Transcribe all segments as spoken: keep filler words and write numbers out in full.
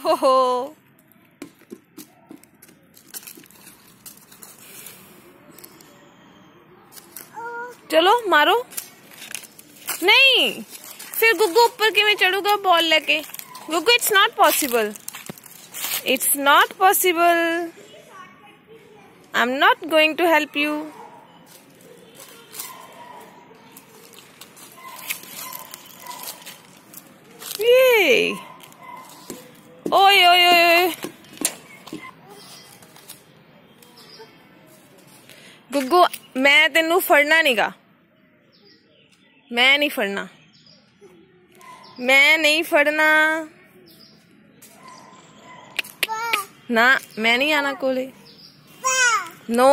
हो हो चलो मारो। नहीं, फिर गुग्गू ऊपर किਵੇਂ चढ़ूगा बॉल लेके? Guggu, it's not possible, it's not possible. I am not going to help you. ये ओए ओए ओए गुग्गू, मैं तेनू फड़ना नहीं गा, मैं नहीं फड़ना, मैं नहीं फड़ना ना, मैं नहीं आना कोले। नो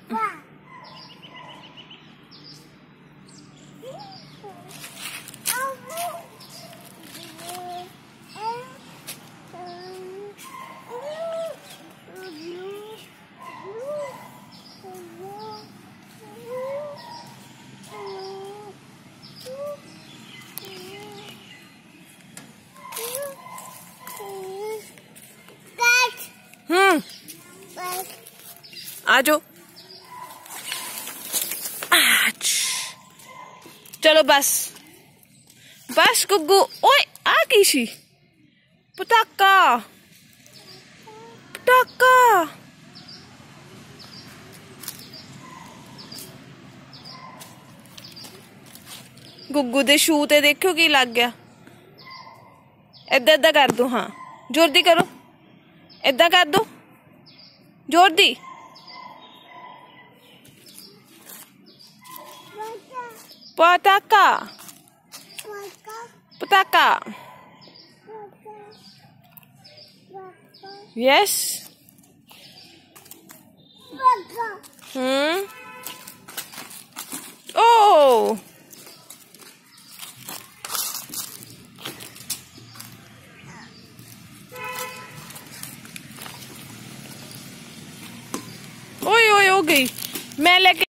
हम्म आजो। चलो बस बस गुग्गू। ओए आ गई सी पटाका, पटाका। गुग्गू दे शू ते देखो की लग गया। इदा इदा कर दो, हाँ जोर दी करो, इदा कर दो जोर दी। पटाका पटाका यस। हम्म ओ ओए ओए हो गई, मैं लेके